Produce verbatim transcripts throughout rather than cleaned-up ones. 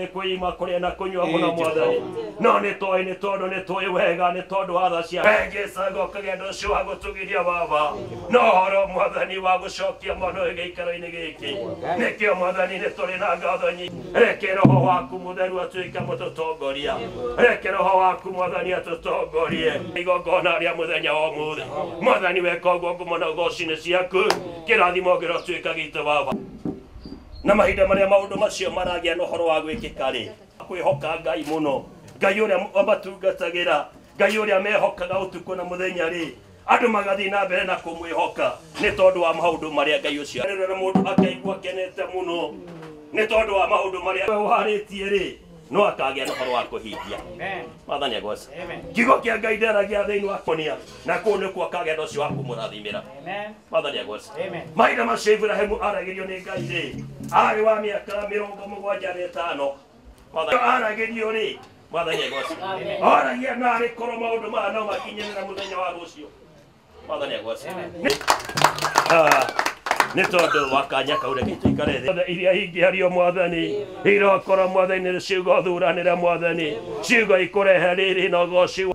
kuima kuria na kunyua muno mwathani no ni toi ni tondu ni toi wega ni tondu atha cia Jesũ ngokagia ndu cio wa gutugiria baba no horo mwathani wa gucokia mwana uyu giikaro-ini giki nikio mwathani ni turi na ngatho nyingi reke roho waku mutheru atuike mututongoria reke roho waku mwathani atutongorie igongona ria muthenya wa umuthi mwathani weka uguo ngumona goci-ini ciaku kirathimo girotuika gitu baba na mahinda maria maundu macio maragia no horo wa gwikika ri kwihoka Ngai muno Ngai uria amatungatagira Ngai uria mehokaga utuku na muthenya ri andu magathi na mbere na kumwihoka ni tondu wa maundu maria Ngai ucio rero mundu akaigua kenete muno ni tondu wa maundu maria uharitie ri no akagia no horo wa kuhingia amen mwathani agwace amen kigo kia Ngai nderagia thiini wa konia na kune kwa kagia ndo cio wa kumurathimira amen mwathani agwace amen mahinda macio Ibrahimu aragirio ni Ngai ri ari wa miaka mirongo mugwanja na itano mwathani aragirio ri mwathani agwace amen aragia na ari koro maundu ma no makinyene na muthenya wa rucio mwathani agwace amen ah ni tondu wa kanya kaure gituikare thi iria ingĩario mwathani irokora mwathani nĩ ciugo thuranĩre mwathani ciugo ikurehe rĩrĩ na ũgoci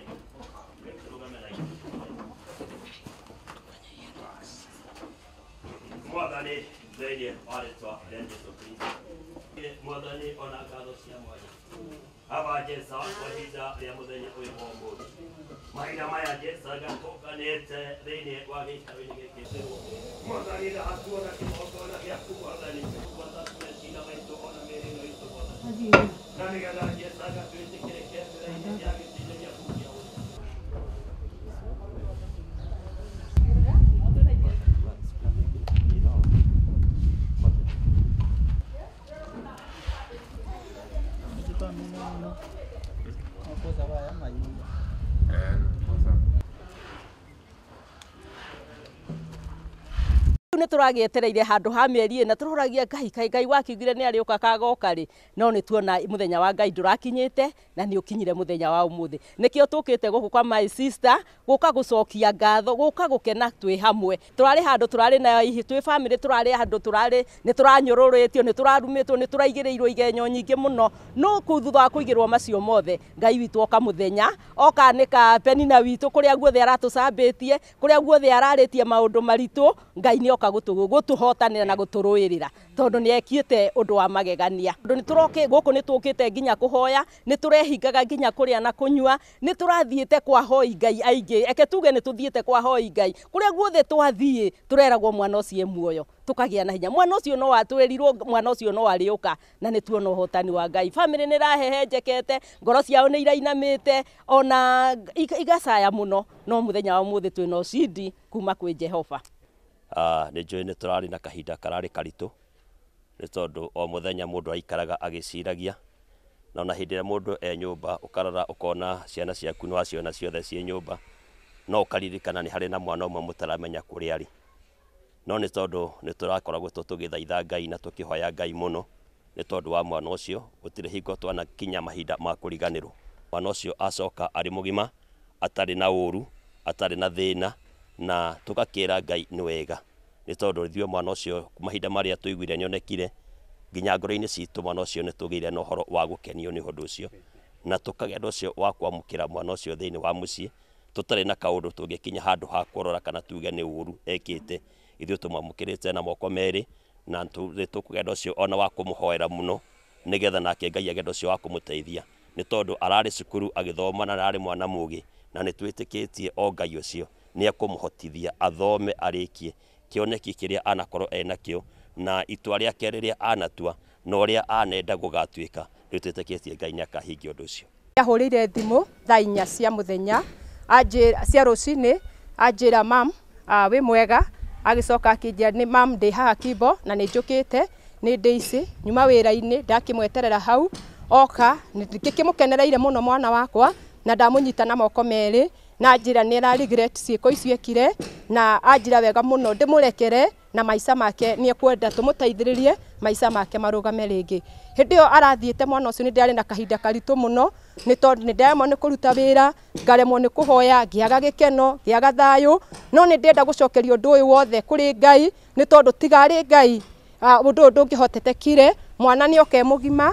mwathani thĩinĩ wa rĩtwa rĩa Jesũ Kristo mwathani ona ngatho cia mwanya aba Jesũ kwa ihinda rĩa mũthenya ũyũ wa ũmũthĩ mahinda maya Jesũ gatũnganĩte thĩinĩ wa gĩikaro-inĩ gĩkĩ mwathani na hatuona kĩgongona gĩaku mwathani mwathani ciira maitũ ona mĩĩrĩ itũ mwathani na nĩgetha Jesũ agatwĩtĩkĩre kĩambĩrĩria gĩa gĩtĩĩo gĩaku kĩa nä tå ragietereire handå ha mä eri ä na tå roragia Ngai kaä Ngai wakiugire nä arä å ka kagoka rä no nä tuona må thenya wa Ngai ndå rakinyä te na nä å kinyire må thenya wa å må thä nä kä o tå kä te gå kå kwa my sister gå ka gå cokia ngatho gå ka gå kena twä hamwe tå rarä handå tå rarä na twä bamä rä tå rarä handå tå rarä nä tå ranyå rå rä tio nä tå rarumä two nä tå raigä rä irwo igenyo nyingä må no no kå u thutha wa kå igä rwo macio mothe Ngai witå oka må thenya oka nä ka penina witå kå rä a guothe aratå cambä tie kå rä a guothe ararä tie maå ndå maritå Ngai nä oka gå tå hotanä na gå tå rå ä rä ra tondå nä ekiä å ndå wa magegania ndå nä tå rokä gå kå nä tå kä te nginya kå hoya nä tå rehingaga nginya kå rä a na kå nyua nä tå rathiä te kwa hoi Ngai aingä eke tuge nä tå thiä te kwa hoi Ngai kå rä a guothe twathiä tå reragwo mwana å cio muoyo tå kagä a na hinya mwana å cio no watwä rirwo mwana å cio no arä å ka na nä tuona å hotani wa Ngai bamä rä nä rahehenjekete ngoro ciao nä irainamä te ona igacaya må no no må thenya wa må thä twä na å cindi kuma kwä Jehova ah nä njå nä tå rarä na kahinda kararä karitå nä tondå o må thenya må ndå aikaraga agä ciragia na ona hä ndä ä rä a må ndå e nyå mba å karora å kona ciana ciaku nä waciona ciothe ciä nyå mba no å karirikana nä harä na mwana å mwe må taramenya kå rä arä no nä tondå nä tå rakoragwo tå tå gä thaitha Ngai na tå kä hoya Ngai må no nä tondå wa mwana å cio gå tirä hingo twana kinya mahinda ma kå riganä rwo mwana å cio acoka arä må gima atarä na å ru atarä na thä na na tå gakä ra Ngai nä wega nä tondå ithuä mwana å cio mahinda marä a tå iguire nyonekire nginya ngoro-inä citå mwana å cio nä tå gä ire na å horo wa gå kenio nä å ndå å cio na tå kagä ndå å cio wa kwamå kä ra mwana å cio thä inä wa må ciä tå tarä na kaå ndå tå ngä kinya handå ha kworora kana tuge nä å ru ekä te ithuä tå mwamå kä rä te na moko merä na tå tå kå genda å cio ona wa kå må hoera må no nä getha nake Ngai agenda å cio wa kå må teithia nä tondå ararä cukuru agä thoma na ararä mwana må gä na nä twä tä kä tie o Ngai å cio nä akå må hotithia athome arä kie kĩoneki kĩrĩa anakorwo enakĩo na itua rĩake rĩrĩa anatua na ũrĩa anenda gũgatuĩka rĩu twĩtĩkĩtie Ngai nĩ akahingia ũndũ ũcio. Ahũrĩire thimũ thaa inya cia mũthenya cia rũcinĩ anjĩra mam wĩ mwega agĩcoka akĩnjĩra nĩ mam ndĩ haha Kimbo na nĩ njũkĩte nĩ ndĩ ici nyuma wĩra-inĩ ndakĩmweterera hau oka ngĩkĩmũkenereire mũno mwana wakwa na ndamũnyita na moko merĩ na njĩra nĩ ra regret ciĩko icio ekire na anjĩra wega mũno ndĩmũrekere na maica make nĩ ekwenda tũmũteithĩrĩrie maica make marũgame rĩngĩ. Hĩndĩ ĩyo arathiĩte mwana ũcio nĩ ndarĩ na kahinda karitũ mũno nĩ tondũ nĩ ndaremwo nĩ kũruta wĩra ngaremwo nĩ kũhoya ngĩaga gĩkeno ngĩaga thayũ no nĩ ndĩrenda gũcokeria ũndũ ũyũ wothe kũrĩ Ngai nĩ tondũ tiga arĩ Ngai ũndũ ũyũ ndũngĩhotetekire mwana nĩ oke mũgima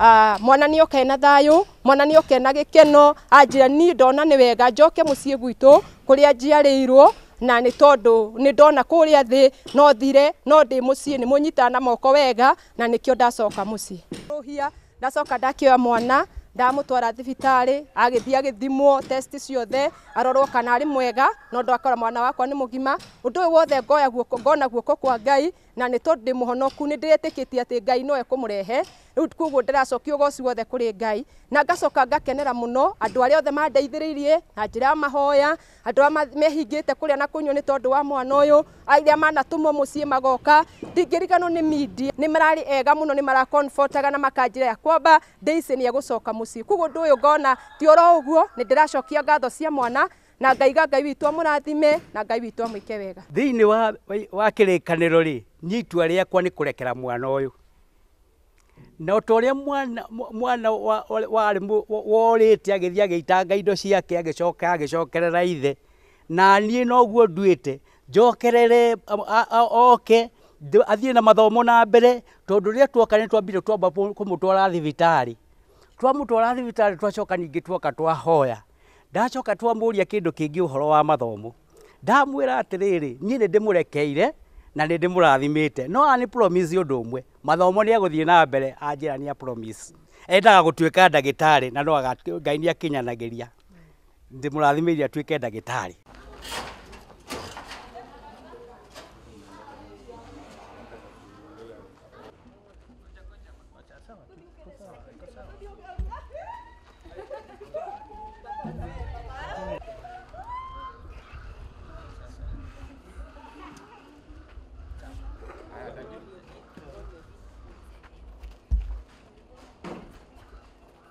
Uh, mwana nĩ oke na thayũ, mwana nĩ oke na gĩkeno, anjĩra niĩ ndona nĩ wega njoke mũciĩ gwitũ kũrĩa njiarĩirwo, na nĩ tondũ nĩ ndona kũrĩa thĩ no thire no ndĩ mũciĩ nĩ mũnyitaga na moko wega, na nĩkĩo ndacoka mũciĩ. Rũhia ndacoka ndakĩoya mwana ndamũtwara thibitarĩ, agĩthiĩ agĩthimwo test ciothe arorwo kana arĩ mwega, no ndakora mwana wakwa nĩ mũgima. Ũndũ ũyũ wothe ngoya guoko ngona guoko kwa Ngai, na nĩ tondũ ndĩ mũhonoku nĩ ndĩretĩkĩtie atĩ Ngai no ekũmũrehe. Rĩu koguo ndĩracokia ũgooci wothe kũrĩ Ngai, na ngacoka ngakenera mũno andũ arĩa othe mandeithĩrĩirie na njĩra ya mahoya, andũ arĩa mehingĩte kũrĩa na kũnyua nĩ tondũ wa mwana ũyũ, arĩa manatũmwo mũciĩ magoka, ndingĩriganĩrwo nĩ media, nĩ mararĩ ega mũno, nĩ mara-comfortaga na makanjĩra ya kwamba Daisy nĩ egũcoka mũciĩ. Koguo ũndũ ũyũ ngona ti oro ũguo, nĩ ndĩracokia ngatho cia mwana na ngaiga Ngai witũ amũrathime na Ngai witũ amwĩke wega. Thĩinĩ wa wa kĩrĩkanĩro rĩ, niĩ itua rĩakwa nĩ kũrekera mwana ũyũ, na ta ũrĩa mwana mwana warĩ worĩte agĩthiĩ agĩitanga indo ciake agĩcoka agĩcokerera ithe, na niĩ noguo nduĩte njokerere oke athiĩ na mathomo na mbere, tondũ rĩrĩa tuoka nĩ twambire twamba kũmũtwara thibitarĩ. Twamũtwara thibitarĩ twacoka ningĩ tuoka twahoya, ndacoka twamũria kĩndũ kĩngĩ ũhoro wa mathomo, ndamwĩra atĩrĩrĩ niĩ nĩ ndĩmũrekeire na nĩ ndĩmũrathimĩte, no ani promise ũndũ ũmwe, mathomo nĩ agũthiĩ na mbere. Anjĩra nĩ a promise endaga gũtuĩka ndagĩtarĩ, na no Ngai nĩ akinyanagĩria, ndĩmũrathimĩire atuĩke ndagĩtarĩ.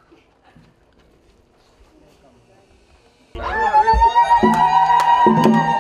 Thank you.